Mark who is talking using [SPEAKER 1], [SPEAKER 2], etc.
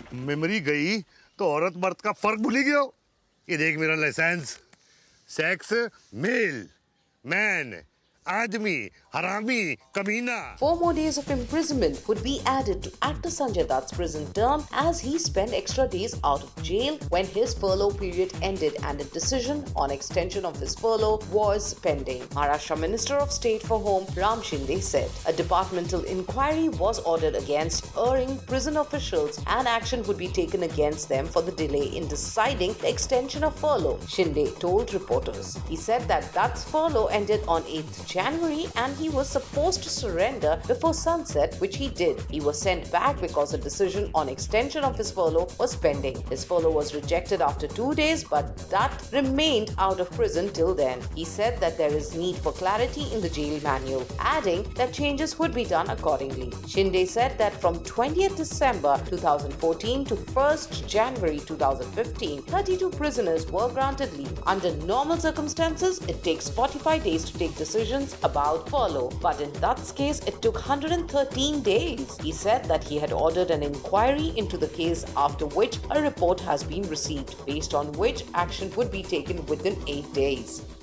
[SPEAKER 1] Memory गई तो औरत मर्द का फर्क भूल ही गया हो। ये देख मेरा लाइसेंस। सेक्स मेल, मैन, आदमी, हरामी, कमीना।
[SPEAKER 2] 4 more days of imprisonment would be added to actor Sanjay Dutt's prison term as he spent extra days out of jail when his furlough period ended, and a decision on extension of his furlough was pending. Maharashtra Minister of State for Home Ram Shinde said a departmental inquiry was ordered against erring prison officials and action would be taken against them for the delay in deciding the extension of furlough, Shinde told reporters. He said that Dutt's furlough ended on 8th January and he was supposed to surrender before sunset, which he did. He was sent back because a decision on extension of his furlough was pending. His furlough was rejected after 2 days, but Dutt remained out of prison till then. He said that there is need for clarity in the jail manual, adding that changes would be done accordingly. Shinde said that from 20th December 2014 to 1st January 2015, 32 prisoners were granted leave. Under normal circumstances, it takes 45 days to take decisions about furlough, but in Dutt's case, it took 113 days. He said that he had ordered an inquiry into the case, after which a report has been received, based on which action would be taken within 8 days.